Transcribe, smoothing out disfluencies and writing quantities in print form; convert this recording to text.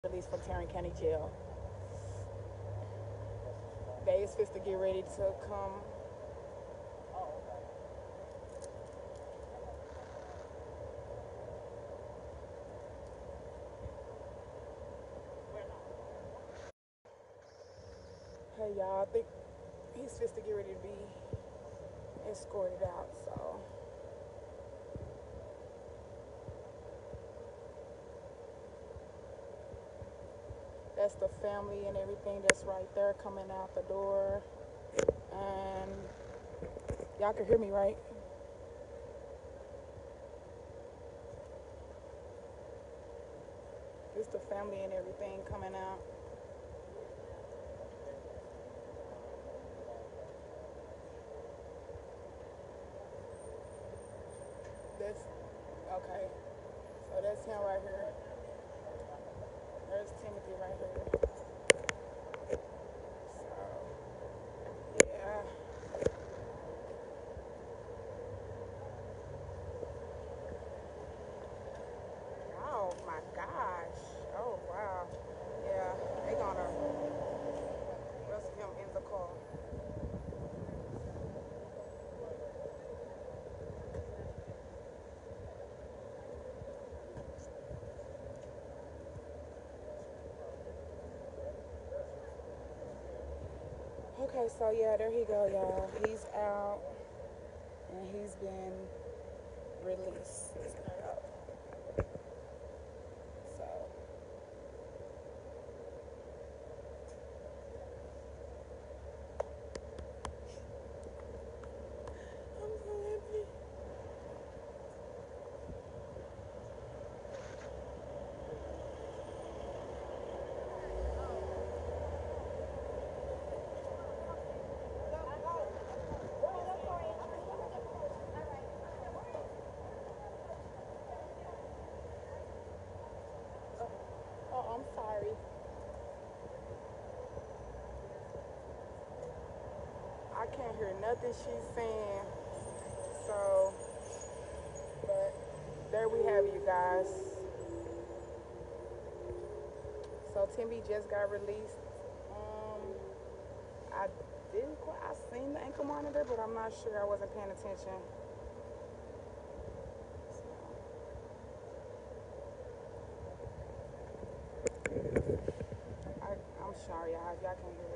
Released from Tarrant County Jail. They is supposed to get ready to come. Hey y'all, I think he's supposed to get ready to be escorted out, so that's the family and everything that's right there coming out the door. And y'all can hear me, right? This the family and everything coming out. That's okay. So that's him right here. There's Timothy right here. So yeah. Oh my gosh. Oh wow. Yeah, they gonna arrest him in the car. Okay, so yeah, there he go, y'all. He's out and he's been released. So I'm so happy. Oh, I'm sorry. I can't hear nothing she's saying. So, but there we have you guys. So Timby just got released. I didn't quite, I seen the ankle monitor, but I'm not sure. I wasn't paying attention. I'm sorry, y'all. Y'all can hear